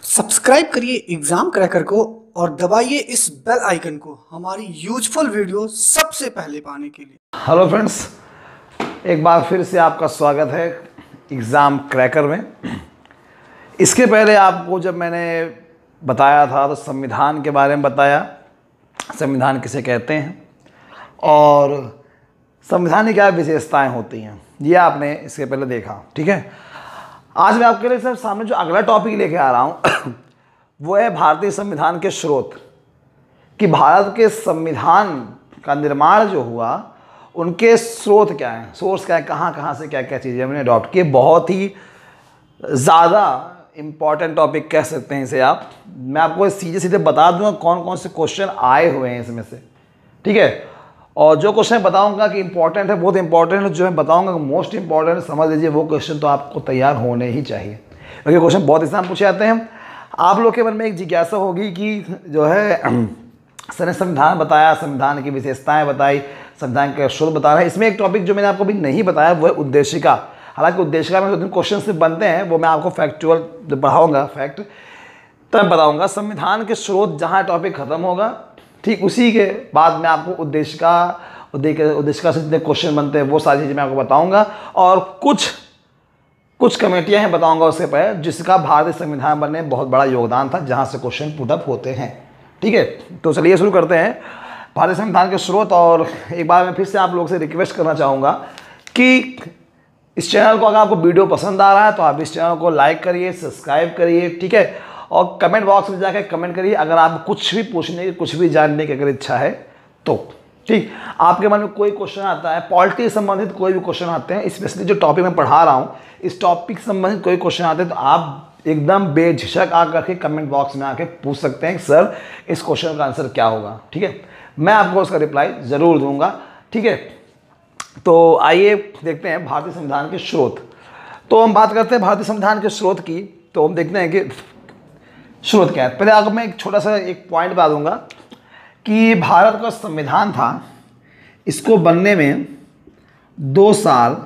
Subscribe करिए exam cracker को और दबाइए इस बेल आइकन को हमारी यूजफुल वीडियो सबसे पहले पाने के लिए। हेलो फ्रेंड्स, एक बार फिर से आपका स्वागत है एग्ज़ाम क्रैकर में। इसके पहले आपको जब मैंने बताया था तो संविधान के बारे में बताया, संविधान किसे कहते हैं और संविधान की क्या विशेषताएं होती हैं, ये आपने इसके पहले देखा। ठीक है, आज मैं आपके लिए सर सामने जो अगला टॉपिक लेके आ रहा हूँ वो है भारतीय संविधान के स्रोत, कि भारत के संविधान का निर्माण जो हुआ उनके स्रोत क्या हैं, सोर्स क्या है, कहाँ कहाँ से क्या क्या चीज़ें हमने अडॉप्ट की। बहुत ही ज़्यादा इम्पॉर्टेंट टॉपिक कह सकते हैं इसे आप। मैं आपको सीधे सीधे बता दूंगा कौन कौन से क्वेश्चन आए हुए हैं इसमें से। ठीक है, और जो क्वेश्चन बताऊंगा कि इंपॉर्टेंट है, बहुत इंपॉर्टेंट है, जो मैं बताऊंगा कि मोस्ट इंपॉर्टेंट है, समझ लीजिए वो क्वेश्चन तो आपको तैयार होने ही चाहिए, क्योंकि क्वेश्चन बहुत आसान पूछे जाते हैं। आप लोग के मन में एक जिज्ञासा होगी कि जो है सर ने संविधान बताया, संविधान की विशेषताएं बताई, संविधान का स्रोत बता रहा है। इसमें एक टॉपिक जो मैंने आपको अभी नहीं बताया वो है उद्देशिका। हालांकि उद्देशिका में 2-3 क्वेश्चन से बनते हैं, वो मैं आपको फैक्चुअल जब पढ़ाऊँगा फैक्ट तब बताऊँगा। संविधान के स्रोत जहाँ टॉपिक ख़त्म होगा, ठीक उसी के बाद मैं आपको उद्देशिका से जितने क्वेश्चन बनते हैं वो सारी चीज़ें मैं आपको बताऊंगा, और कुछ कमेटियां हैं बताऊंगा उसके पहले जिसका भारतीय संविधान बनने में बहुत बड़ा योगदान था, जहां से क्वेश्चन पुट अप होते हैं। ठीक है, तो चलिए शुरू करते हैं भारतीय संविधान के स्रोत। और एक बार मैं फिर से आप लोग से रिक्वेस्ट करना चाहूँगा कि इस चैनल को, अगर आपको वीडियो पसंद आ रहा है तो आप इस चैनल को लाइक करिए, सब्सक्राइब करिए। ठीक है, और कमेंट बॉक्स में जाकर कमेंट करिए अगर आप कुछ भी पूछने की, कुछ भी जानने की अगर इच्छा है तो। ठीक, आपके मन में कोई क्वेश्चन आता है, पॉलिटी से संबंधित कोई भी क्वेश्चन आते हैं, स्पेशली जो टॉपिक मैं पढ़ा रहा हूँ इस टॉपिक से संबंधित कोई क्वेश्चन आते हैं तो आप एकदम बेझिझक आकर के कमेंट बॉक्स में आके पूछ सकते हैं सर इस क्वेश्चन का आंसर क्या होगा। ठीक है, मैं आपको उसका रिप्लाई ज़रूर दूंगा। ठीक है, तो आइए देखते हैं भारतीय संविधान के स्रोत। तो हम बात करते हैं भारतीय संविधान के स्रोत की, तो हम देखते हैं कि स्रोत क्या है। पहले आपको मैं एक छोटा सा एक पॉइंट बता दूंगा कि भारत का संविधान था, इसको बनने में 2 साल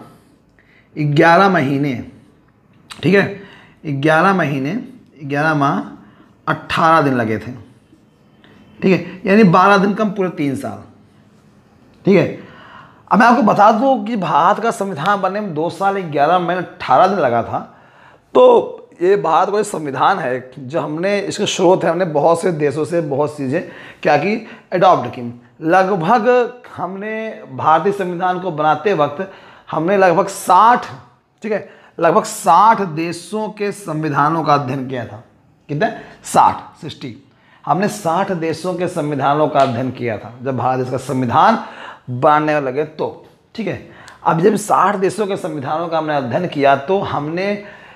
11 महीने, ठीक है, 11 महीने 11 माह 18 दिन लगे थे। ठीक है, यानी 12 दिन कम पूरे 3 साल। ठीक है, अब मैं आपको बता दूं कि भारत का संविधान बनने में 2 साल 11 महीने 18 दिन लगा था। तो ये भारत का संविधान है जो हमने, इसके स्रोत है, हमने बहुत से देशों से बहुत चीज़ें क्या की, अडॉप्ट की। लगभग हमने भारतीय संविधान को बनाते वक्त हमने लगभग 60, ठीक है, लगभग 60 देशों के संविधानों का अध्ययन किया था। कितने? 60 हमने 60 देशों के संविधानों का अध्ययन किया था जब भारत देश का संविधान बनने लगे तो। ठीक है, अब जब 60 देशों के संविधानों का हमने अध्ययन किया तो हमने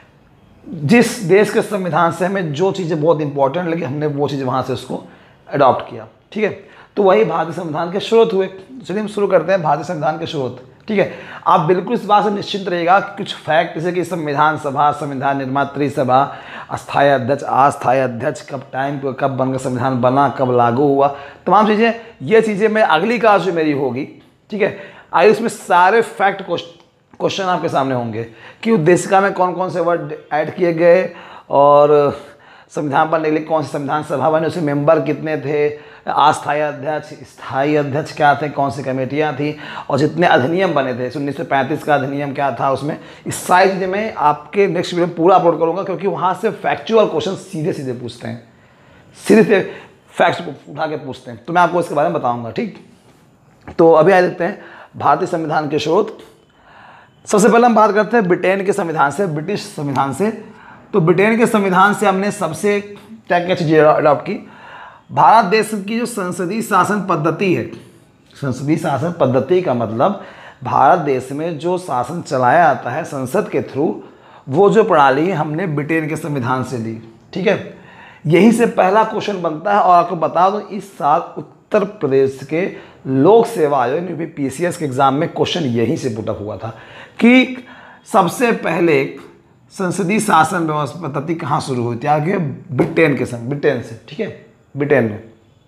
जिस देश के संविधान से हमें जो चीज़ें बहुत इंपॉर्टेंट लगी हमने वो चीज़ें वहाँ से उसको अडॉप्ट किया। ठीक है, तो वही भारतीय संविधान के स्रोत हुए। चलिए हम शुरू करते हैं भारतीय संविधान के स्रोत। ठीक है, आप बिल्कुल इस बात से निश्चिंत रहिएगा कि कुछ फैक्ट जैसे कि संविधान सभा, संविधान निर्मात्री सभा, अस्थायी अध्यक्ष, अस्थायी अध्यक्ष, कब टाइम पे कब बनकर संविधान बना, कब लागू हुआ, तमाम चीज़ें, ये चीज़ें मैं अगली क्लास जो मेरी होगी, ठीक है, आइए उसमें सारे फैक्ट क्वेश्चन आपके सामने होंगे कि उद्देशिका में कौन कौन से वर्ड ऐड किए गए और संविधान बनने के लिए कौन सी संविधान सभा बनी, उसमें मेंबर कितने थे, अस्थायी अध्यक्ष, स्थायी अध्यक्ष क्या थे, कौन सी कमेटियां थी, और जितने अधिनियम बने थे, 1935 का अधिनियम क्या था उसमें, इस सारी चीज़ें मैं आपके नेक्स्ट वीडियो में पूरा अपलोड करूँगा, क्योंकि वहाँ से फैक्चुअल क्वेश्चन सीधे सीधे पूछते हैं, सीधे सीधे फैक्ट्स उठा के पूछते हैं, तो मैं आपको इसके बारे में बताऊँगा। ठीक, तो अभी आए देखते हैं भारतीय संविधान के स्रोत। सबसे पहले हम बात करते हैं ब्रिटेन के संविधान से, ब्रिटिश संविधान से। तो ब्रिटेन के संविधान से हमने सबसे क्या क्या चीज़ें अडॉप्ट की। भारत देश की जो संसदीय शासन पद्धति है, संसदीय शासन पद्धति का मतलब भारत देश में जो शासन चलाया जाता है संसद के थ्रू, वो जो प्रणाली है हमने ब्रिटेन के संविधान से ली। ठीक है, यही से पहला क्वेश्चन बनता है। और आपको बता दो इस साल उत्तर प्रदेश के लोक सेवा आयोग PCS के एग्जाम में क्वेश्चन यहीं से पुट अप हुआ था कि सबसे पहले संसदीय शासन व्यवस्था पद्धति कहाँ शुरू हुई थी, आगे ब्रिटेन से। ठीक है, ब्रिटेन में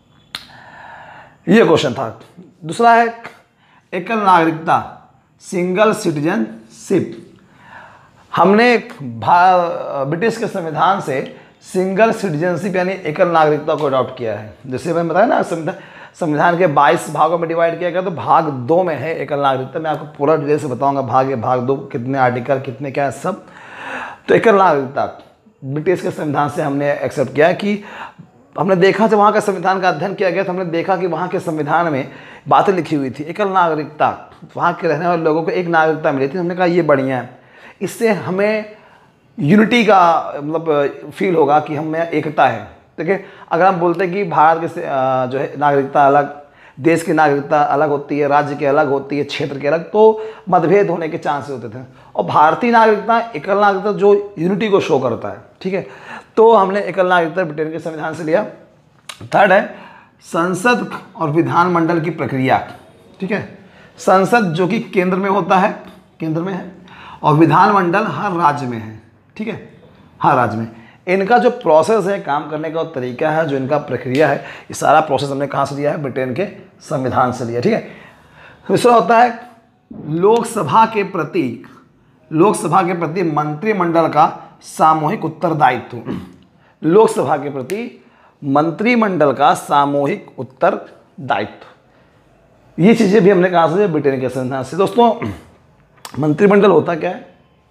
ये क्वेश्चन था। दूसरा है एकल नागरिकता, सिंगल सिटीजनशिप। हमने ब्रिटिश के संविधान से सिंगल सिटीजनशिप यानी एकल नागरिकता को अडॉप्ट किया है। जैसे मैंने बताया ना, संविधान के 22 भागों में डिवाइड किया गया, तो भाग 2 में है एकल नागरिकता। मैं आपको पूरा डिटेल से बताऊंगा, भाग 1 भाग 2 कितने आर्टिकल कितने क्या है सब। तो एकल नागरिकता ब्रिटिश के संविधान से हमने एक्सेप्ट किया कि हमने देखा जब वहाँ का संविधान का अध्ययन किया गया तो हमने देखा कि वहाँ के संविधान में बातें लिखी हुई थी एकल नागरिकता, वहाँ के रहने वाले लोगों को एक नागरिकता मिली थी। हमने कहा ये बढ़िया है, इससे हमें यूनिटी का मतलब फील होगा कि हम में एकता है। देखिए अगर हम बोलते हैं कि भारत के जो है नागरिकता अलग, देश की नागरिकता अलग होती है, राज्य की अलग होती है, क्षेत्र के अलग, तो मतभेद होने के चांसेस होते थे। और भारतीय नागरिकता एकल नागरिकता जो यूनिटी को शो करता है, ठीक है। तो हमने एकल नागरिकता ब्रिटेन के संविधान से लिया। थर्ड है संसद और विधानमंडल की प्रक्रिया, ठीक है। संसद जो कि केंद्र में होता है, केंद्र में है, और विधानमंडल हर राज्य में है, ठीक है, हर राज्य में। इनका जो प्रोसेस है, काम करने का तरीका है, जो इनका प्रक्रिया है, ये सारा प्रोसेस हमने कहाँ से लिया है? ब्रिटेन के संविधान से लिया, ठीक है। दूसरा होता है लोकसभा के प्रति मंत्रिमंडल का सामूहिक उत्तरदायित्व। लोकसभा के प्रति मंत्रिमंडल का सामूहिक उत्तरदायित्व, ये चीज़ें भी हमने कहाँ से लिया? ब्रिटेन के संविधान से। दोस्तों मंत्रिमंडल होता क्या है?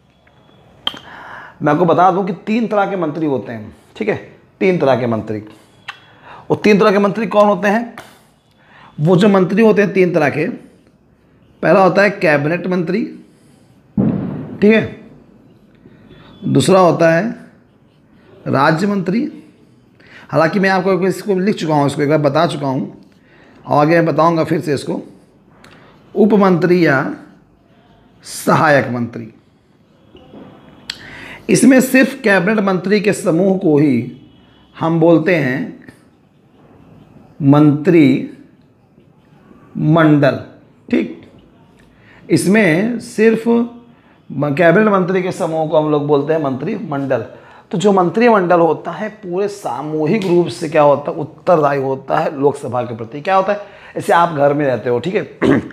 मैं आपको बता दूं कि 3 तरह के मंत्री होते हैं, ठीक है, 3 तरह के मंत्री। और 3 तरह के मंत्री कौन होते हैं? वो जो मंत्री होते हैं 3 तरह के, पहला होता है कैबिनेट मंत्री, ठीक है। दूसरा होता है राज्य मंत्री, हालांकि मैं आपको इसको लिख चुका हूँ, इसको एक बार बता चुका हूँ और आगे मैं बताऊँगा फिर से इसको। उपमंत्री या सहायक मंत्री, इसमें सिर्फ कैबिनेट मंत्री के समूह को ही हम बोलते हैं मंत्री मंडल, ठीक। इसमें सिर्फ कैबिनेट मंत्री के समूह को हम लोग बोलते हैं मंत्री मंडल। तो जो मंत्रिमंडल होता है पूरे सामूहिक रूप से क्या होता है? उत्तरदायी होता है लोकसभा के प्रति। क्या होता है? जैसे आप घर में रहते हो, ठीक है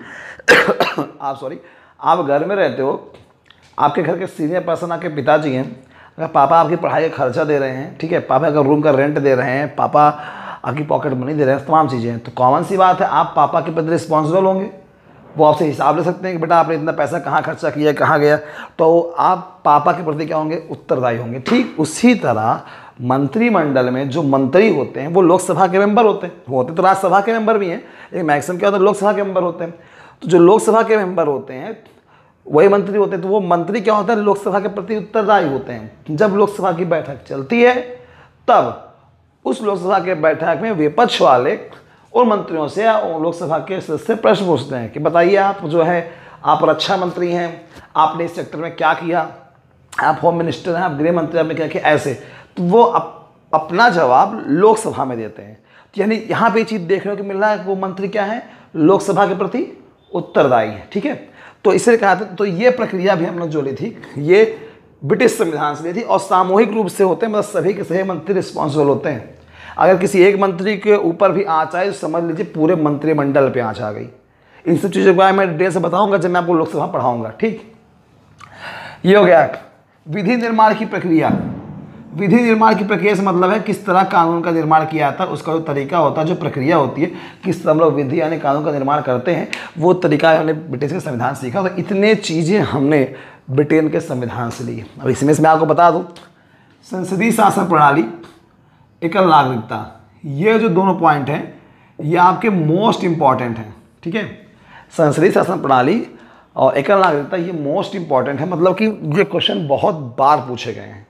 आप घर में रहते हो, आपके घर के सीनियर पर्सन आपके पिताजी हैं, अगर पापा आपकी पढ़ाई का खर्चा दे रहे हैं, ठीक है, पापा अगर रूम का रेंट दे रहे हैं, पापा आपकी पॉकेट मनी दे रहे हैं, तमाम चीज़ें हैं, तो कॉमन सी बात है आप पापा के प्रति रिस्पॉन्सिबल होंगे। वो आपसे हिसाब ले सकते हैं कि बेटा आपने इतना पैसा कहाँ खर्चा किया, कहाँ गया, तो आप पापा के प्रति क्या होंगे? उत्तरदायी होंगे। ठीक उसी तरह मंत्रिमंडल में जो मंत्री होते हैं वो लोकसभा के मेंबर होते हैं, होते तो राज्यसभा के मेंबर भी हैं, लेकिन मैक्सिमम क्या होता है? लोकसभा के मेंबर होते हैं। तो जो लोकसभा के मेंबर होते हैं वही मंत्री होते हैं। तो वो मंत्री क्या होता है? लोकसभा के प्रति उत्तरदायी होते हैं। जब लोकसभा की बैठक चलती है तब उस लोकसभा के बैठक में विपक्ष वाले और मंत्रियों से या लोकसभा के सदस्य प्रश्न पूछते हैं कि बताइए आप जो है आप रक्षा मंत्री हैं, आपने इस सेक्टर में क्या किया, आप होम मिनिस्टर हैं, आप गृह मंत्री, आपने क्या किया, ऐसे। तो वो अपना जवाब लोकसभा में देते हैं। तो यानी यहाँ पे चीज़ देखने को मिल रहा है, वो मंत्री क्या है? लोकसभा के प्रति उत्तरदायी है, ठीक है। तो इसलिए कहा था, तो ये प्रक्रिया भी हम लोग जो ली थी ये ब्रिटिश संविधान से ली थी और सामूहिक रूप से होते हैं, मतलब सभी के सभी मंत्री रिस्पॉन्सिबल होते हैं। अगर किसी एक मंत्री के ऊपर भी आँच आए तो समझ लीजिए पूरे मंत्रिमंडल पे आँच आ गई। इन सब चीज़ों के बारे में डिटेल से बताऊंगा जब मैं आपको लोकसभा पढ़ाऊंगा, ठीक। ये हो गया विधि निर्माण की प्रक्रिया। विधि निर्माण की प्रक्रिया से मतलब है किस तरह कानून का निर्माण किया जाता है, उसका जो तरीका होता है, जो प्रक्रिया होती है, किस तरह हम लोग विधि यानी कानून का निर्माण करते हैं, वो तरीका हमने ब्रिटिश के संविधान से सीखा। तो इतने चीज़ें हमने ब्रिटेन के संविधान से ली। अब इसमें से मैं आपको बता दूँ, संसदीय शासन प्रणाली, एकल नागरिकता, ये जो दोनों पॉइंट हैं ये आपके मोस्ट इंपॉर्टेंट हैं, ठीक है। संसदीय शासन प्रणाली और एकल नागरिकता ये मोस्ट इंपॉर्टेंट है, मतलब कि ये क्वेश्चन बहुत बार पूछे गए हैं।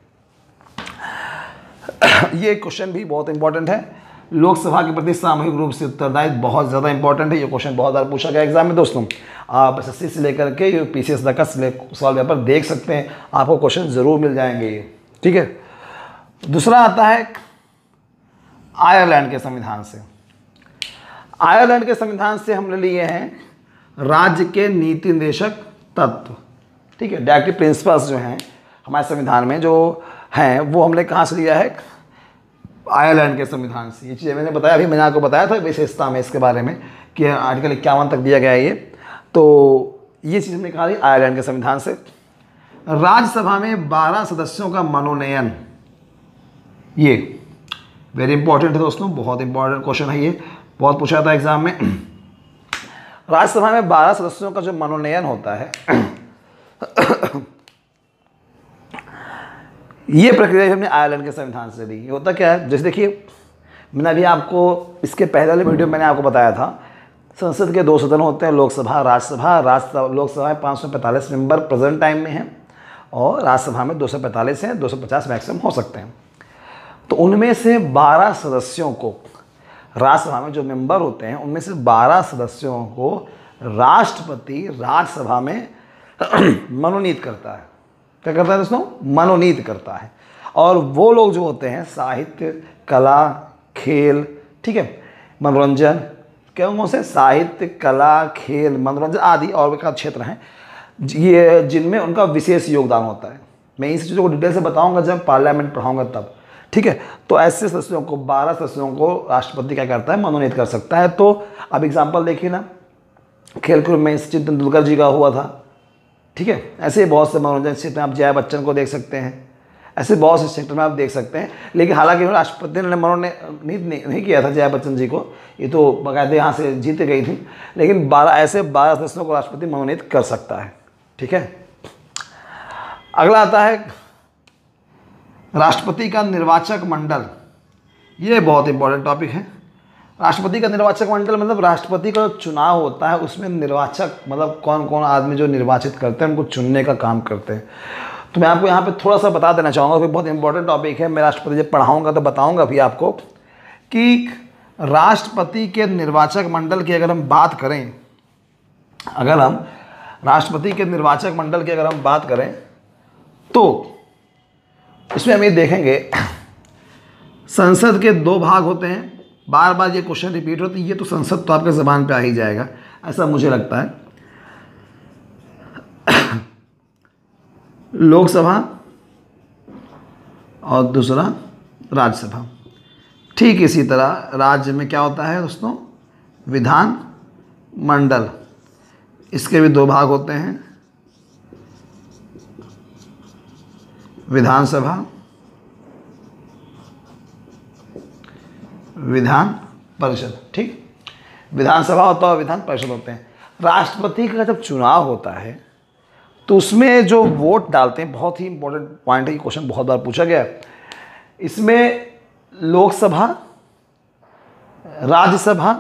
ये क्वेश्चन भी बहुत इंपॉर्टेंट है। लोकसभा के प्रति सामूहिक रूप से उत्तरदायित्व बहुत ज़्यादा इंपॉर्टेंट है। ये क्वेश्चन बहुत बार पूछा गया एग्जाम में दोस्तों। आप एसएससी से लेकर के पीसीएस तक का सवाल पेपर देख सकते हैं, आपको क्वेश्चन ज़रूर मिल जाएंगे ये, ठीक है। दूसरा आता है आयरलैंड के संविधान से। आयरलैंड के संविधान से हमने लिए हैं राज्य के नीति निर्देशक तत्व, ठीक है। डायरेक्टिव प्रिंसिपल्स जो हैं हमारे संविधान में जो हैं वो हमने कहाँ से लिया है? आयरलैंड के संविधान से। ये चीज़ें मैंने बताया, अभी मैंने आपको बताया था विशेषता में इसके बारे में कि आर्टिकल 51 तक दिया गया है ये। तो ये चीज़ हमने कहा आयरलैंड के संविधान से। राज्यसभा में 12 सदस्यों का मनोनयन, ये वेरी इंपॉर्टेंट है दोस्तों, बहुत इंपॉर्टेंट क्वेश्चन है ये, बहुत पूछा था एग्जाम में। राज्यसभा में 12 सदस्यों का जो मनोनयन होता है ये प्रक्रिया हमने आयरलैंड के संविधान से ली। ये होता क्या है, जैसे देखिए मैंने अभी आपको इसके पहले वाले वीडियो में मैंने आपको बताया था, संसद के 2 सदन होते हैं, लोकसभा राज्यसभा। लोकसभा में 545 मेंबर प्रेजेंट टाइम में हैं और राज्यसभा में 245 हैं, 250 मैक्सिमम हो सकते हैं। तो उनमें से 12 सदस्यों को, राज्यसभा में जो मेंबर होते हैं उनमें से 12 सदस्यों को राष्ट्रपति राज्यसभा में मनोनीत करता है। क्या करता है दोस्तों? मनोनीत करता है। और वो लोग जो होते हैं साहित्य, कला, खेल, ठीक है, मनोरंजन, कौन से साहित्य, कला, खेल, मनोरंजन आदि और भी क्षेत्र हैं ये जिनमें उनका विशेष योगदान होता है। मैं इन चीज़ों को डिटेल से बताऊंगा जब पार्लियामेंट पढ़ाऊंगा तब, ठीक है। तो ऐसे सदस्यों को, 12 सदस्यों को राष्ट्रपति क्या करता है? मनोनीत कर सकता है। तो अब एग्जाम्पल देखिए ना, खेलकूद में सचिन तेंदुलकर जी का हुआ था, ठीक है। ऐसे बहुत से मनोरंजन क्षेत्र में आप जया बच्चन को देख सकते हैं, ऐसे बहुत से सेक्टर में आप देख सकते हैं। लेकिन हालांकि राष्ट्रपति ने मनोनीत नहीं किया था जया बच्चन जी को, ये तो बाकायदे यहाँ से जीत गई थी, लेकिन 12 सदस्यों को राष्ट्रपति मनोनीत कर सकता है, ठीक है। अगला आता है राष्ट्रपति का निर्वाचक मंडल। ये बहुत इंपॉर्टेंट टॉपिक है। राष्ट्रपति का निर्वाचक मंडल मतलब राष्ट्रपति का जो चुनाव होता है उसमें निर्वाचक मतलब कौन कौन आदमी जो निर्वाचित करते हैं उनको चुनने का काम करते हैं। तो मैं आपको यहाँ पे थोड़ा सा बता देना चाहूँगा कि बहुत इंपॉर्टेंट टॉपिक है। मैं राष्ट्रपति जब पढ़ाऊँगा तो बताऊँगा भी आपको कि राष्ट्रपति के निर्वाचक मंडल की अगर हम बात करें, राष्ट्रपति के निर्वाचक मंडल की अगर हम बात करें तो इसमें हम ये देखेंगे संसद के 2 भाग होते हैं। बार बार ये क्वेश्चन रिपीट होते हैं, ये तो संसद तो आपके ज़बान पे आ ही जाएगा ऐसा मुझे लगता है। लोकसभा और दूसरा राज्यसभा। ठीक इसी तरह राज्य में क्या होता है दोस्तों? विधान मंडल। इसके भी 2 भाग होते हैं, विधानसभा, विधान परिषद, ठीक। विधानसभा होता है और विधान परिषद होते हैं। राष्ट्रपति का जब चुनाव होता है तो उसमें जो वोट डालते हैं, बहुत ही इंपॉर्टेंट पॉइंट है, क्वेश्चन बहुत बार पूछा गया है। इसमें लोकसभा, राज्यसभा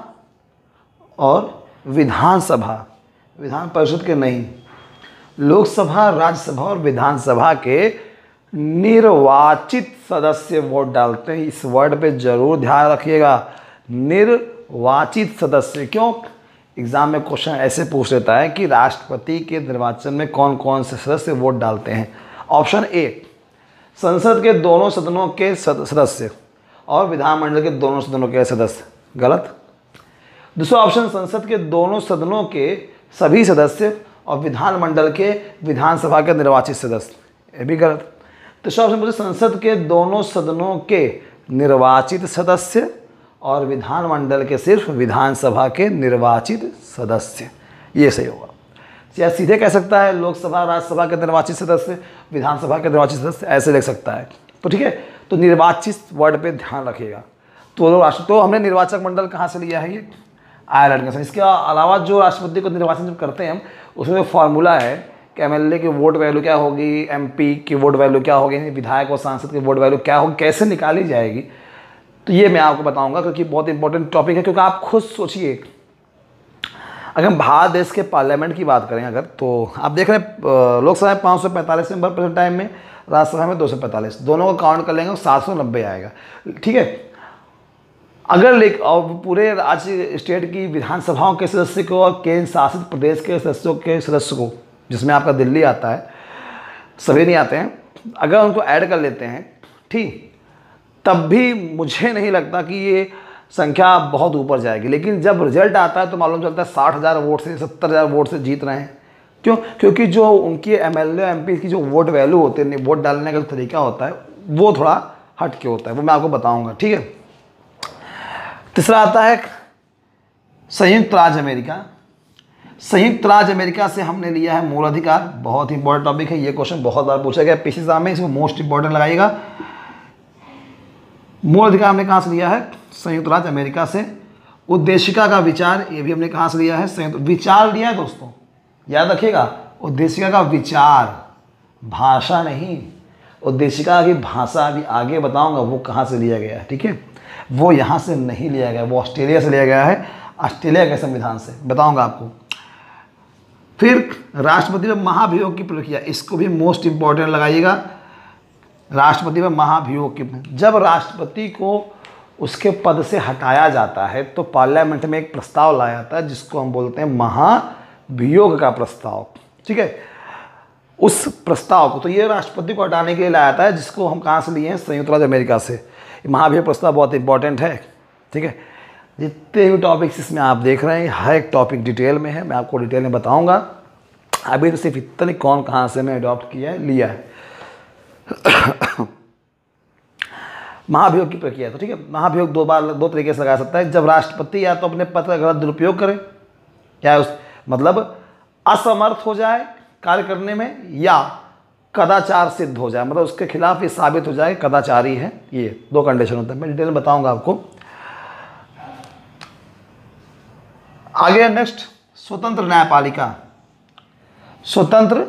और विधानसभा, विधान परिषद के नहीं, लोकसभा, राज्यसभा और विधानसभा के निर्वाचित सदस्य वोट डालते हैं। इस वर्ड पे जरूर ध्यान रखिएगा, निर्वाचित सदस्य। क्यों? एग्जाम में क्वेश्चन ऐसे पूछ लेता है कि राष्ट्रपति के निर्वाचन में कौन कौन से सदस्य वोट डालते हैं। ऑप्शन ए, संसद के दोनों सदनों के सदस्य और विधानमंडल के दोनों सदनों के सदस्य, गलत। दूसरा ऑप्शन, संसद के दोनों सदनों के सभी सदस्य और विधानमंडल के विधानसभा के निर्वाचित सदस्य, ये भी गलत। तीसरा ऑप्शन मुझे संसद के दोनों सदनों के निर्वाचित सदस्य और विधानमंडल के सिर्फ विधानसभा के निर्वाचित सदस्य, ये सही होगा। या सीधे कह सकता है लोकसभा, राज्यसभा के निर्वाचित सदस्य, विधानसभा के निर्वाचित सदस्य, ऐसे लिख सकता है। तो ठीक है, तो निर्वाचित वर्ड पे ध्यान रखिएगा। तो हमने निर्वाचक मंडल कहाँ से लिया है? ये आयरलैंड का। इसके अलावा जो राष्ट्रपति को निर्वाचन जब करते हैं हम, उसमें फॉर्मूला है कि एमएलए की वोट वैल्यू क्या होगी, एमपी की वोट वैल्यू क्या होगी, विधायक और सांसद की वोट वैल्यू क्या होगी, कैसे निकाली जाएगी, तो ये मैं आपको बताऊंगा क्योंकि बहुत इंपॉर्टेंट टॉपिक है। क्योंकि आप खुद सोचिए, अगर हम भारत देश के पार्लियामेंट की बात करें अगर, तो आप देख रहे हैं लोकसभा में 545 मेंबर प्रेजेंट टाइम में, राज्यसभा में 245, दोनों को काउंट कर लेंगे 790 आएगा, ठीक है। अगर और पूरे राज्य स्टेट की विधानसभाओं के सदस्य को और केंद्र शासित प्रदेश के सदस्य को, जिसमें आपका दिल्ली आता है, सभी नहीं आते हैं, अगर उनको ऐड कर लेते हैं, ठीक, तब भी मुझे नहीं लगता कि ये संख्या बहुत ऊपर जाएगी। लेकिन जब रिजल्ट आता है तो मालूम चलता है 60,000 वोट से, 70,000 वोट से जीत रहे हैं। क्यों? क्योंकि जो उनकी एमएलए एमपी की जो वोट वैल्यू होती है, वोट डालने का तरीका होता है, वो थोड़ा हट के होता है, वो मैं आपको बताऊँगा, ठीक है। तीसरा आता है संयुक्त राज्य अमेरिका। संयुक्त राज्य अमेरिका से हमने लिया है मूल अधिकार। बहुत इंपॉर्टेंट टॉपिक है, ये क्वेश्चन बहुत बार पूछा गया पिछले एग्जाम में, इसको मोस्ट इंपॉर्टेंट लगाइएगा। मूल अधिकार हमने कहाँ से लिया है? संयुक्त राज्य अमेरिका से। उद्देशिका का विचार, ये भी हमने कहाँ से लिया है? संयुक्त। विचार लिया है दोस्तों, याद रखिएगा, उद्देशिका का विचार, भाषा नहीं। उद्देशिका की भाषा अभी आगे बताऊंगा वो कहाँ से लिया गया है, ठीक है। वो यहाँ से नहीं लिया गया, वो ऑस्ट्रेलिया से लिया गया है, ऑस्ट्रेलिया के संविधान से, बताऊंगा आपको। फिर राष्ट्रपति में महाभियोग की प्रक्रिया, इसको भी मोस्ट इंपॉर्टेंट लगाइएगा। राष्ट्रपति में महाभियोग की, जब राष्ट्रपति को उसके पद से हटाया जाता है तो पार्लियामेंट में एक प्रस्ताव लाया जाता है जिसको हम बोलते हैं महाभियोग का प्रस्ताव, ठीक है। उस प्रस्ताव को, तो ये राष्ट्रपति को हटाने के लिए लाया जाता है, जिसको हम कहाँ से लिए हैं? संयुक्त राज्य अमेरिका से। महाभियोग प्रस्ताव बहुत इंपॉर्टेंट है, ठीक है। जितने भी टॉपिक्स इसमें आप देख रहे हैं, हर एक टॉपिक डिटेल में है, मैं आपको डिटेल में बताऊंगा। अभी तो सिर्फ इतने कौन कहाँ से मैं अडॉप्ट किया है, लिया है। महाभियोग की प्रक्रिया, तो ठीक है, महाभियोग दो तरीके से लगा सकता है। जब राष्ट्रपति या तो अपने पद का गलत दुरुपयोग करे, क्या उस मतलब असमर्थ हो जाए कार्य करने में, या कदाचार सिद्ध हो जाए, मतलब उसके खिलाफ ये साबित हो जाए कदाचारी है, ये दो कंडीशन होता है। मैं डिटेल में बताऊंगा आपको आगे। नेक्स्ट, स्वतंत्र न्यायपालिका। स्वतंत्र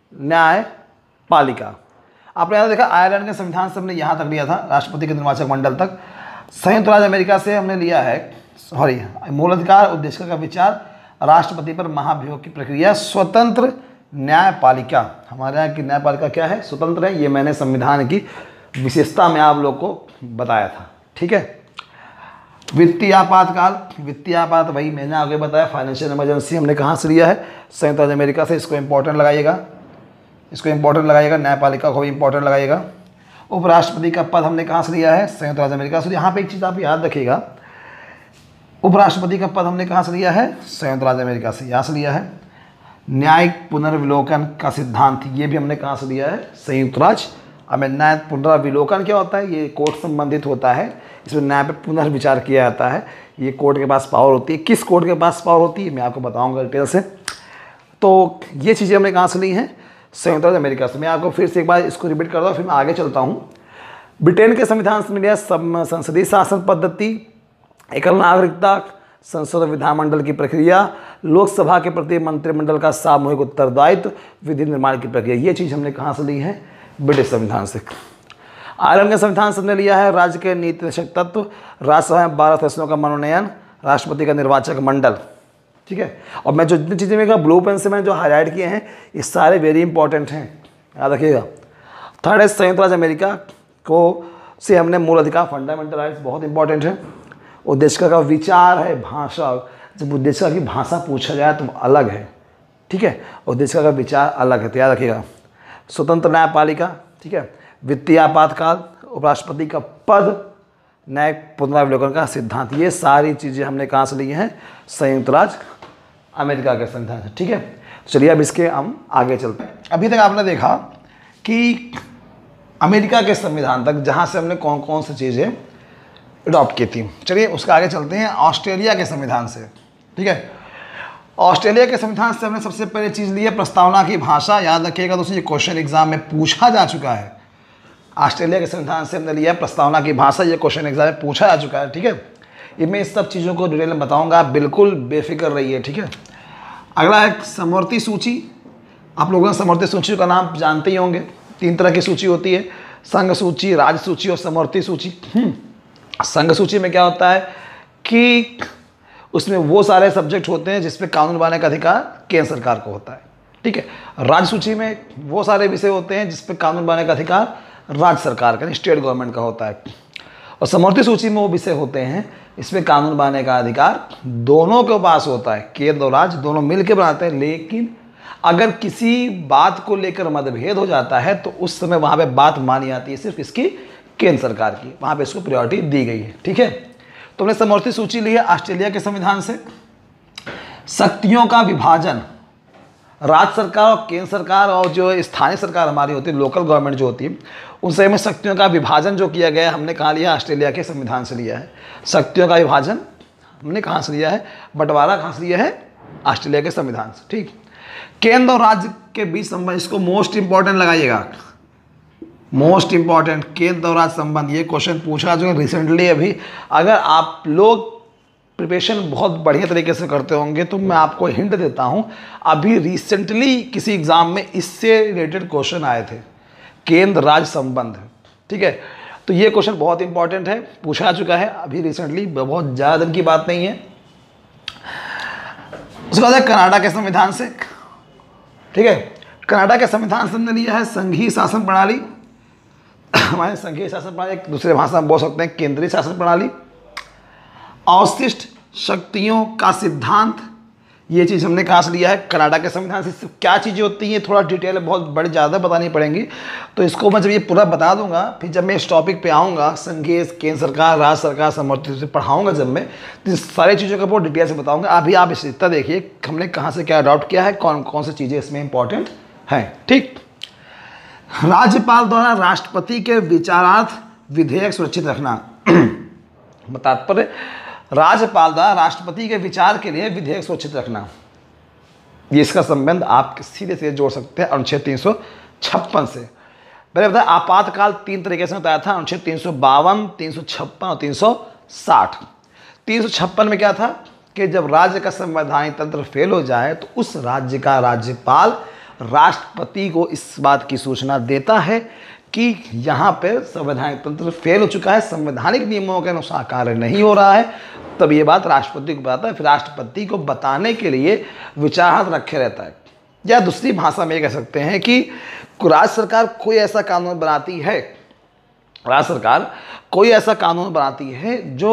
न्यायपालिका, आपने यहाँ देखा आयरलैंड के संविधान से हमने यहाँ तक लिया था, राष्ट्रपति के निर्वाचक मंडल तक। संयुक्त राज्य अमेरिका से हमने लिया है, सॉरी, मूल अधिकार, उद्देशिका का विचार, राष्ट्रपति पर महाभियोग की प्रक्रिया, स्वतंत्र न्यायपालिका। हमारे यहाँ की न्यायपालिका क्या है? स्वतंत्र है। ये मैंने संविधान की विशेषता में आप लोग को बताया था, ठीक है। वित्तीय आपातकाल, वित्तीय आपात वही मैंने आगे बताया, फाइनेंशियल इमरजेंसी हमने कहाँ से लिया है? संयुक्त राज्य अमेरिका से। इसको इंपॉर्टेंट लगाइएगा, इसको इंपॉर्टेंट लगाइएगा, न्यायपालिका को भी इंपॉर्टेंट लगाइएगा। उपराष्ट्रपति का पद हमने कहाँ से लिया है? संयुक्त राज्य अमेरिका से। यहाँ पे एक चीज़ आप याद रखिएगा, उपराष्ट्रपति का पद हमने कहाँ से लिया है? संयुक्त राज्य अमेरिका से, यहाँ से लिया है। न्यायिक पुनर्विलोकन का सिद्धांत, ये भी हमने कहाँ से लिया है? संयुक्त राज्य। अब न्याय पुनर्विलोकन क्या होता है? ये कोर्ट संबंधित होता है, इसमें न्याय पर पुनर्विचार किया जाता है। ये कोर्ट के पास पावर होती है। किस कोर्ट के पास पावर होती है मैं आपको बताऊंगा डिटेल से। तो ये चीज़ें हमने कहाँ से ली हैं? संयुक्त राज्य अमेरिका से। मैं आपको फिर से एक बार इसको रिपीट करता हूँ, फिर मैं आगे चलता हूँ। ब्रिटेन के संविधान से मिला संसदीय शासन पद्धति, एकल नागरिकता, संसद विधानमंडल की प्रक्रिया, लोकसभा के प्रति मंत्रिमंडल का सामूहिक उत्तरदायित्व, विधि निर्माण की प्रक्रिया। ये चीज़ हमने कहाँ से ली है? ब्रिटिश संविधान से। आयरलैंड के संविधान से हमने लिया है राज्य के नीति निदेशक तत्व, राज्यसभा में 12 सदस्यों का मनोनयन, राष्ट्रपति का निर्वाचक मंडल, ठीक है। और मैं जो जितनी चीज़ें मेरे ब्लू पेन से मैंने जो हाईलाइट किए हैं, ये सारे वेरी इंपॉर्टेंट हैं, याद रखिएगा। थर्ड है संयुक्त राज्य अमेरिका को से हमने मूल अधिकार, फंडामेंटल राइट्स, बहुत इंपॉर्टेंट है। उद्देशिका का विचार है, भाषा, जब उद्देशिका की भाषा पूछा जाए तो अलग है, ठीक है, उद्देशिका का विचार अलग है, तो याद रखिएगा। स्वतंत्र न्यायपालिका, ठीक है, वित्तीय आपातकाल, उपराष्ट्रपति का पद, न्यायिक पुनर्विलोकन का सिद्धांत, ये सारी चीज़ें हमने कहाँ से ली हैं? संयुक्त राज्य अमेरिका के संविधान से, ठीक है। चलिए अब इसके हम आगे चलते हैं। अभी तक आपने देखा कि अमेरिका के संविधान तक जहाँ से हमने कौन कौन सी चीज़ें अडॉप्ट की थी। चलिए उसके आगे चलते हैं ऑस्ट्रेलिया के संविधान से, ठीक है। ऑस्ट्रेलिया के संविधान से हमने सबसे पहले चीज़ ली है प्रस्तावना की भाषा। याद रखिएगा दोस्तों, ये क्वेश्चन एग्जाम में पूछा जा चुका है। ऑस्ट्रेलिया के संविधान से हमने लिया प्रस्तावना की भाषा, ये क्वेश्चन एग्जाम में पूछा जा चुका है, ठीक है। ये मैं इस सब चीज़ों को डिटेल में बताऊंगा, आप बिल्कुल बेफिक्र रहिए, ठीक है। अगला है समवर्ती सूची। आप लोगों ने समवर्ती सूची का नाम जानते ही होंगे। 3 तरह की सूची होती है, संघ सूची, राज्य सूची और समवर्ती सूची। संघ सूची में क्या होता है कि उसमें वो सारे सब्जेक्ट होते हैं जिसपे कानून बनाने का अधिकार केंद्र सरकार को होता है, ठीक है। राज्य सूची में वो सारे विषय होते हैं जिसपे कानून बनाने का अधिकार राज्य सरकार का, स्टेट गवर्नमेंट का होता है। और समवर्ती सूची में वो विषय होते हैं इसमें कानून बनाने का अधिकार दोनों के पास होता है, केंद्र और राज्य दोनों मिलकर बनाते हैं। लेकिन अगर किसी बात को लेकर मतभेद हो जाता है तो उस समय वहाँ पे बात मानी जाती है सिर्फ इसकी केंद्र सरकार की, वहाँ पे इसको प्रायोरिटी दी गई है, ठीक है। तो हमने समवर्ती सूची ली है ऑस्ट्रेलिया के संविधान से। शक्तियों का विभाजन, राज्य सरकार और केंद्र सरकार और जो स्थानीय सरकार हमारी होती है, लोकल गवर्नमेंट जो होती है, उन सब में शक्तियों का विभाजन जो किया गया है हमने कहाँ लिया? ऑस्ट्रेलिया के संविधान से लिया है। शक्तियों का विभाजन हमने कहाँ से लिया है? बंटवारा कहाँ से लिया है? ऑस्ट्रेलिया के संविधान से, ठीक। केंद्र और राज्य के बीच संबंध, इसको मोस्ट इंपॉर्टेंट लगाइएगा। मोस्ट इंपॉर्टेंट केंद्र और राज्य संबंध, ये क्वेश्चन पूछा जो रिसेंटली अभी। अगर आप लोग प्रिपरेशन बहुत बढ़िया तरीके से करते होंगे तो मैं आपको हिंट देता हूँ, अभी रिसेंटली किसी एग्जाम में इससे रिलेटेड क्वेश्चन आए थे, केंद्र राज्य संबंध। ठीक है, तो ये क्वेश्चन बहुत इंपॉर्टेंट है, पूछा चुका है अभी रिसेंटली, बहुत ज़्यादा दिन की बात नहीं है। उसके बाद है कनाडा के संविधान से। ठीक है, कनाडा के संविधान से हमने लिया है संघीय शासन प्रणाली। हमारे संघीय शासन प्रणाली, एक दूसरे भाषा में बोल सकते हैं केंद्रीय शासन प्रणाली। अवशिष्ट शक्तियों का सिद्धांत, ये चीज़ हमने कहाँ से लिया है, कनाडा के संविधान से। क्या चीज़ें होती हैं थोड़ा डिटेल है, बहुत बड़ी ज़्यादा बतानी पड़ेंगी, तो इसको मैं जब ये पूरा बता दूंगा, फिर जब मैं इस टॉपिक पे आऊँगा संघीय, केंद्र सरकार, राज्य सरकार, समर्थित से पढ़ाऊँगा जब मैं, तो सारी चीज़ों का बहुत डिटेल से बताऊँगा। अभी आप इस इतना देखिए हमने कहाँ से क्या अडॉप्ट किया है, कौन कौन सी चीज़ें इसमें इंपॉर्टेंट हैं। ठीक, राज्यपाल द्वारा राष्ट्रपति के विचारार्थ विधेयक सुरक्षित रखना। तात्पर्य, राज्यपाल द्वारा राष्ट्रपति के विचार के लिए विधेयक सुरक्षित रखना, ये इसका संबंध आप सीधे सीधे जोड़ सकते हैं अनुच्छेद 356 से। मैंने बताया आपातकाल 3 तरीके से बताया था, अनुच्छेद 352, 356 और 360। 356 में क्या था कि जब राज्य का संवैधानिक तंत्र फेल हो जाए तो उस राज्य का राज्यपाल राष्ट्रपति को इस बात की सूचना देता है कि यहाँ पे संवैधानिक तंत्र फेल हो चुका है, संवैधानिक नियमों के अनुसार कार्य नहीं हो रहा है, तब ये बात राष्ट्रपति को बताता है। फिर राष्ट्रपति को बताने के लिए विचारार्थ रखे रहता है। या दूसरी भाषा में ये कह सकते हैं कि राज्य सरकार कोई ऐसा कानून बनाती है, राज्य सरकार कोई ऐसा कानून बनाती है जो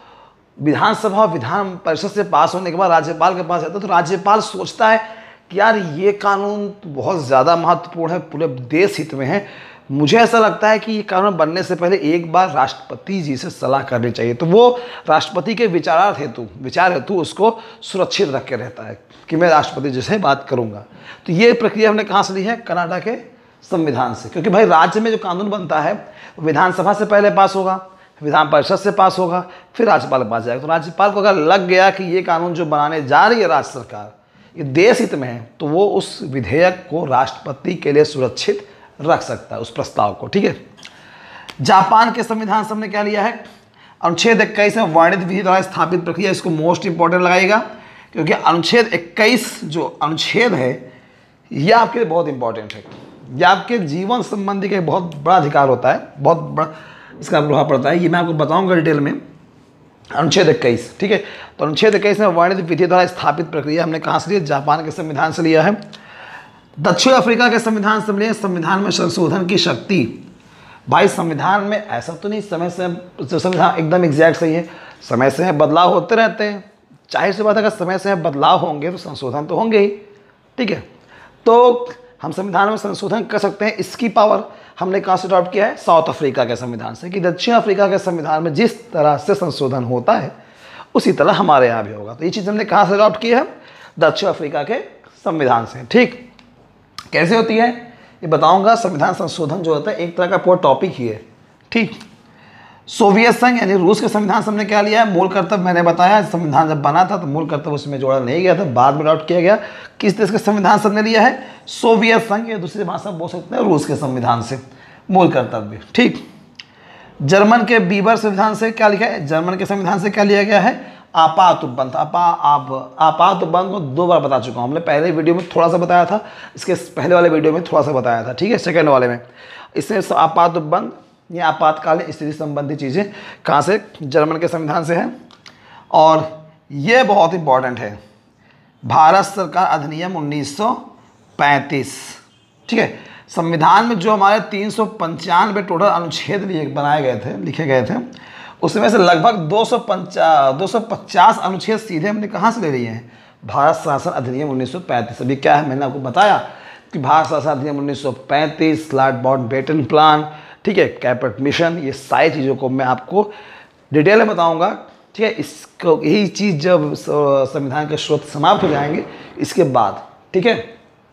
विधानसभा विधान परिषद से पास होने के बाद राज्यपाल के पास आता है, तो राज्यपाल सोचता है कि यार ये कानून बहुत ज़्यादा महत्वपूर्ण है, पूरे देश हित में है, मुझे ऐसा लगता है कि ये कानून बनने से पहले एक बार राष्ट्रपति जी से सलाह करनी चाहिए। तो वो राष्ट्रपति के विचार हेतु उसको सुरक्षित रख के रहता है कि मैं राष्ट्रपति जी से बात करूंगा। तो ये प्रक्रिया हमने कहाँ से ली है, कनाडा के संविधान से। क्योंकि भाई राज्य में जो कानून बनता है विधानसभा से पहले पास होगा, विधान परिषद से पास होगा, फिर राज्यपाल के पास जाएगा। तो राज्यपाल को अगर लग गया कि ये कानून जो बनाने जा रही है राज्य सरकार ये देश हित में है, तो वो उस विधेयक को राष्ट्रपति के लिए सुरक्षित रख सकता है, उस प्रस्ताव को। ठीक है, जापान के संविधान से हमने क्या लिया है, अनुच्छेद 21 में वर्णित विधि द्वारा स्थापित प्रक्रिया, इसको मोस्ट इंपॉर्टेंट लगाएगा क्योंकि अनुच्छेद 21 जो अनुच्छेद है यह आपके लिए बहुत इंपॉर्टेंट है। यह आपके जीवन संबंधी का एक बहुत बड़ा अधिकार होता है, बहुत बड़ा इसका प्रभाव पड़ता है, ये मैं आपको बताऊंगा डिटेल में। अनुच्छेद 21, ठीक है, तो अनुच्छेद 21 में वर्णित विधि द्वारा स्थापित प्रक्रिया हमने कहाँ से लिया, जापान के संविधान से लिया है। दक्षिण अफ्रीका के संविधान से लिए संविधान में संशोधन की शक्ति। भाई संविधान में ऐसा तो नहीं समय से संविधान एकदम एग्जैक्ट सही है, समय से बदलाव होते रहते हैं, जाहिर सी बात है अगर समय से बदलाव होंगे तो संशोधन तो होंगे ही। ठीक है, तो हम संविधान में संशोधन कर सकते हैं, इसकी पावर हमने कहाँ से अडॉप्ट किया है, साउथ अफ्रीका के संविधान से, कि दक्षिण अफ्रीका के संविधान में जिस तरह से संशोधन होता है उसी तरह हमारे यहाँ भी होगा। तो ये चीज़ हमने कहाँ से अडॉप्ट की है, दक्षिण अफ्रीका के संविधान से। ठीक, कैसे होती है ये बताऊंगा। संविधान संशोधन जो होता है एक तरह का पूरा टॉपिक ही है। ठीक, सोवियत संघ यानी रूस के संविधान से हमने क्या लिया है, मूल कर्तव्य मैंने बताया, संविधान जब बना था तो मूल कर्तव्य उसमें जोड़ा नहीं गया था, बाद में अडॉप्ट किया गया। किस देश के संविधान से हमने लिया है, सोवियत संघ, या दूसरी भाषा बोल सकते हैं रूस के संविधान से मूल कर्तव्य। ठीक, जर्मन के बीबर संविधान से क्या लिखा है, जर्मन के संविधान से क्या लिया गया है, आपात उपबंध। आपात उपबंध को 2 बार बता चुका हूँ, हमने पहले वीडियो में थोड़ा सा बताया था, इसके पहले वाले वीडियो में थोड़ा सा बताया था। ठीक है, सेकंड वाले में इसमें आपात उपबंध या आपातकालीन स्थिति संबंधी चीज़ें कहाँ से, जर्मन के संविधान से है। और ये बहुत इंपॉर्टेंट है, भारत सरकार अधिनियम 1935। ठीक है, संविधान में जो हमारे 395 टोटल अनुच्छेद बनाए गए थे, लिखे गए थे, उसमें से लगभग 250 अनुच्छेद सीधे हमने कहाँ से ले लिए हैं, भारत शासन अधिनियम 1935। अभी क्या है मैंने आपको बताया कि भारत शासन अधिनियम 1935, स्लॉट माउंटबेटन प्लान, ठीक है, कैबिनेट मिशन, ये सारी चीज़ों को मैं आपको डिटेल में बताऊंगा। ठीक है, इसको यही चीज़ जब संविधान के स्रोत समाप्त हो जाएंगे इसके बाद। ठीक है,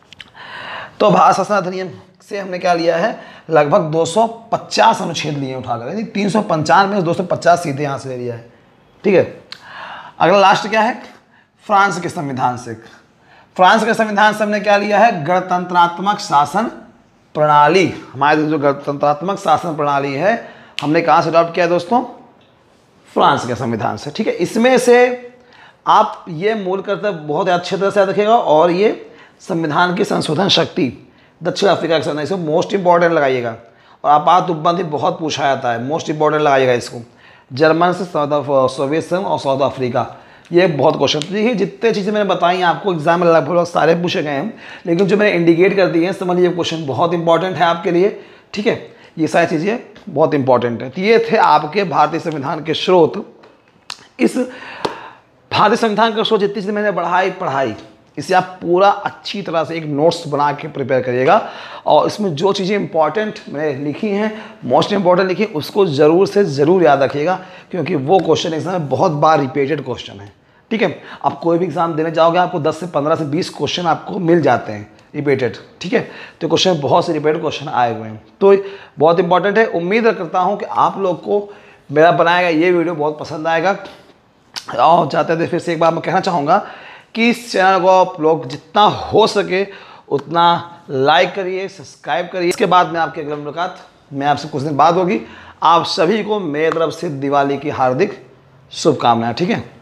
तो भारत शासन अधिनियम से हमने क्या लिया है, लगभग 250 अनुच्छेद लिए उठाकर, यानी 395 में 250 सीधे यहाँ से ले लिया है। ठीक है, अगला लास्ट क्या है, फ्रांस के संविधान से। फ्रांस के संविधान से हमने क्या लिया है, गणतंत्रात्मक शासन प्रणाली, हमारी जो गणतंत्रात्मक शासन प्रणाली है, हमने कहाँ से अडॉप्ट किया है दोस्तों? फ्रांस के संविधान से। ठीक है, इसमें से आप ये मूल कर्तव्य बहुत अच्छी तरह से याद रखिएगा, और ये संविधान की संशोधन शक्ति दक्षिण अफ्रीका के संविधान, इसको मोस्ट इंपॉर्टेंट लगाइएगा। और आप तुब्बंदी बहुत पूछा जाता है, मोस्ट इंपॉर्टेंट लगाइएगा इसको। जर्मन से सोवियत संघ और साउथ अफ्रीका, ये बहुत क्वेश्चन। देखिए जितने चीज़ें मैंने बताई आपको एग्जाम में लगभग सारे पूछे गए हैं, लेकिन जो मैंने इंडिकेट कर दिए हैं समझ लीजिए क्वेश्चन बहुत इंपॉर्टेंट है आपके लिए। ठीक है, ये सारी चीज़ें बहुत इंपॉर्टेंट है। तो ये थे आपके भारतीय संविधान के स्रोत। इस भारतीय संविधान का स्रोत जितनी चीज़ें मैंने पढ़ाई इसे आप पूरा अच्छी तरह से एक नोट्स बना के प्रिपेयर करिएगा, और इसमें जो चीज़ें इंपॉर्टेंट मैंने लिखी हैं, मोस्ट इंपॉर्टेंट लिखी, उसको ज़रूर से ज़रूर याद रखिएगा, क्योंकि वो क्वेश्चन एग्जाम में बहुत बार रिपीटेड क्वेश्चन है। ठीक है, आप कोई भी एग्जाम देने जाओगे आपको 10 से 15 से 20 क्वेश्चन आपको मिल जाते हैं रिपीटेड। ठीक है, तो क्वेश्चन बहुत से रिपीटेड क्वेश्चन आए हुए हैं, तो बहुत इंपॉर्टेंट है। उम्मीद करता हूँ कि आप लोग को मेरा बनाया गया ये वीडियो बहुत पसंद आएगा। और चाहते थे फिर से एक बार मैं कहना चाहूँगा कि इस चैनल को आप लोग जितना हो सके उतना लाइक करिए, सब्सक्राइब करिए। इसके बाद में आपकी अगली मुलाकात मैं आपसे कुछ दिन बाद होगी। आप सभी को मेरी तरफ से दिवाली की हार्दिक शुभकामनाएं। ठीक है।